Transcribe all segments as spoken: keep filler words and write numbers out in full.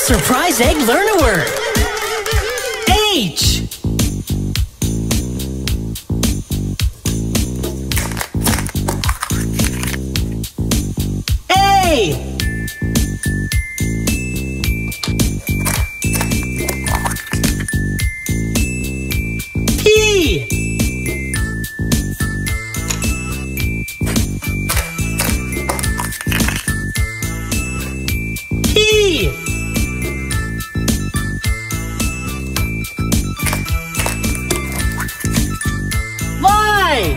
surprise egg, learn a word. H. A. P. P. Y.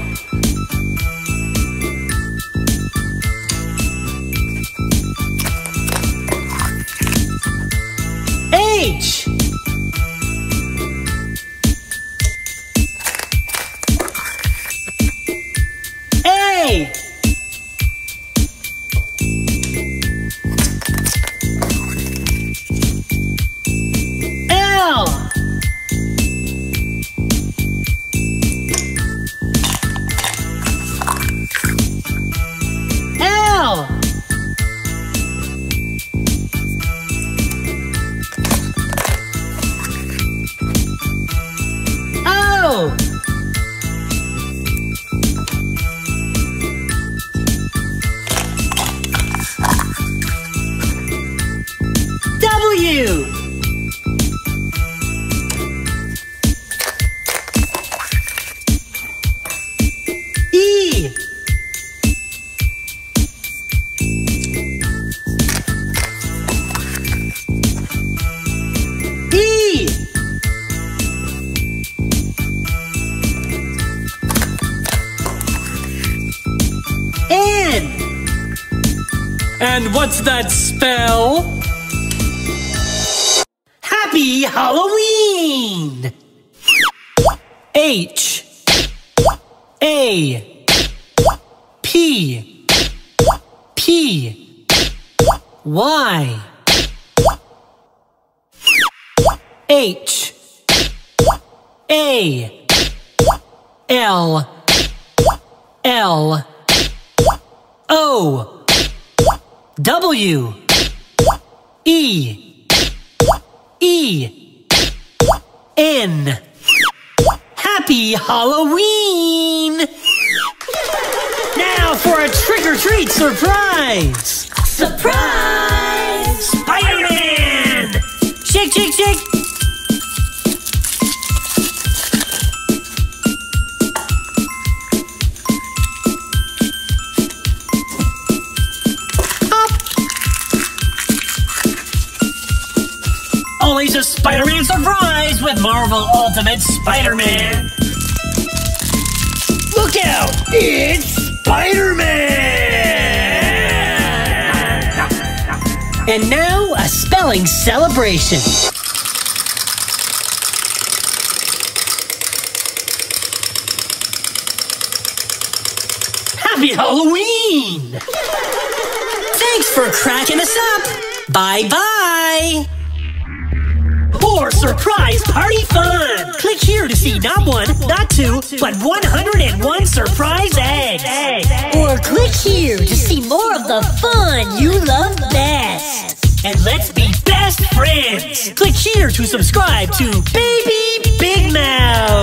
H. A. L. L. O. W. E. E. N. And what's that spell? Happy Halloween! H. A. P. P. Y. H. A. L. L. O. W. E. E. N. Happy Halloween! Now for a trick-or-treat surprise! Surprise! Spider-Man! Shake, shake, shake! Always a Spider-Man surprise with Marvel Ultimate Spider-Man! Look out! It's Spider-Man! And now, a spelling celebration! Happy Halloween! Thanks for cracking us up! Bye-bye! More surprise party fun! Click here to see not one, not two, but one hundred and one surprise eggs! Or click here to see more of the fun you love best! And let's be best friends! Click here to subscribe to Baby Big Mouth!